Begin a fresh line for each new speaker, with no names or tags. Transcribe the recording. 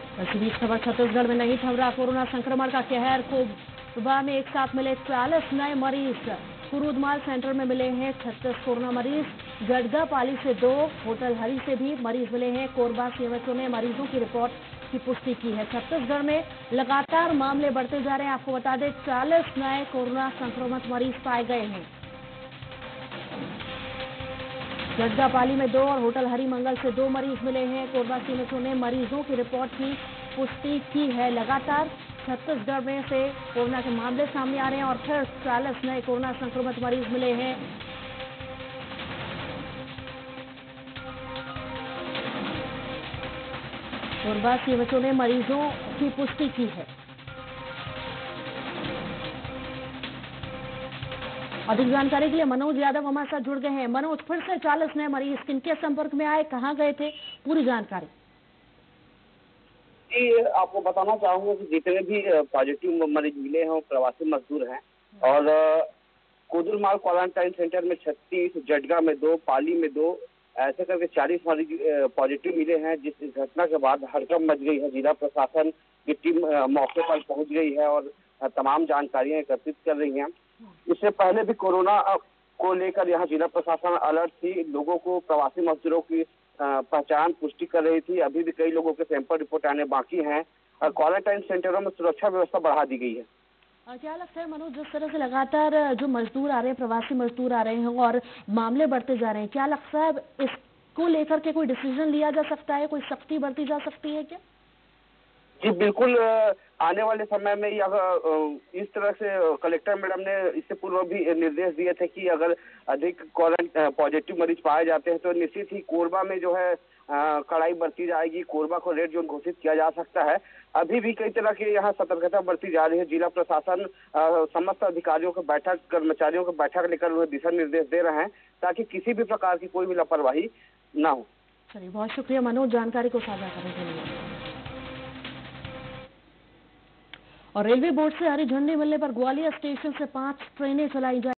इस बीच खबर छत्तीसगढ़ में नहीं थम कोरोना संक्रमण का कहर। कोरबा में एक साथ मिले 40 नए मरीज। कुरुदमाल सेंटर में मिले हैं 36 कोरोना मरीज। गडगापाली से 2, होटल हरी से भी मरीज मिले हैं। कोरबा सीएमएचओ ने मरीजों की रिपोर्ट की पुष्टि की है। छत्तीसगढ़ में लगातार मामले बढ़ते जा रहे हैं। आपको बता दें 40 नए कोरोना संक्रमित मरीज पाए गए हैं। गडगापाली में 2 और होटल हरी मंगल से 2 मरीज मिले हैं। कोरबा सीएमएचओ ने मरीजों की रिपोर्ट की पुष्टि की है। लगातार छत्तीसगढ़ में से कोरोना के मामले सामने आ रहे हैं और फिर 40 नए कोरोना संक्रमित मरीज मिले हैं। कोरबा सीएमएचओ ने मरीजों की पुष्टि की है। अधिक जानकारी के लिए मनोज यादव हमारे साथ जुड़ गए हैं। मनोज, फिर से 40 नए मरीज किनके संपर्क में आए, कहां गए थे, पूरी जानकारी।
जी, आपको बताना चाहूंगा कि जितने भी पॉजिटिव मरीज मिले हैं वो प्रवासी मजदूर हैं। और कुरुदमाल क्वारंटाइन सेंटर में 36, जडगा में 2, पाली में 2, ऐसे करके 40 मरीज पॉजिटिव मिले हैं। जिस घटना के बाद हड़कंप मच गई है। जिला प्रशासन की टीम मौके पर पहुंच गई है और तमाम जानकारियां एकत्रित कर रही हैं। इससे पहले भी कोरोना को लेकर यहाँ जिला प्रशासन अलर्ट थी। लोगों को, प्रवासी मजदूरों की पहचान पुष्टि कर रही थी। अभी भी कई लोगों के सैंपल रिपोर्ट आने बाकी हैं और क्वारंटाइन सेंटरों में सुरक्षा व्यवस्था बढ़ा दी गई है।
क्या लगता है मनोज, जिस तरह से लगातार जो मजदूर आ रहे हैं, प्रवासी मजदूर आ रहे हैं और मामले बढ़ते जा रहे हैं, क्या लगता है इसको लेकर के कोई डिसीजन लिया जा सकता है, कोई सख्ती बरती जा सकती है क्या?
जी बिल्कुल, आने वाले समय में इस तरह से कलेक्टर मैडम ने इससे पूर्व भी निर्देश दिए थे कि अगर अधिक पॉजिटिव मरीज पाए जाते हैं तो निश्चित ही कोरबा में जो है कड़ाई बरती जाएगी। कोरबा को रेड जोन घोषित किया जा सकता है। अभी भी कई तरह के यहाँ सतर्कता बरती जा रही है। जिला प्रशासन समस्त अधिकारियों की बैठक, कर्मचारियों की बैठक लेकर उन्हें दिशा निर्देश दे रहे हैं ताकि किसी भी प्रकार की कोई भी लापरवाही न हो।
चलिए, बहुत शुक्रिया मनोज जानकारी को साझा करने के लिए। और रेलवे बोर्ड से हरी झंडी मिलने पर ग्वालियर स्टेशन से 5 ट्रेनें चलाई जाएंगी।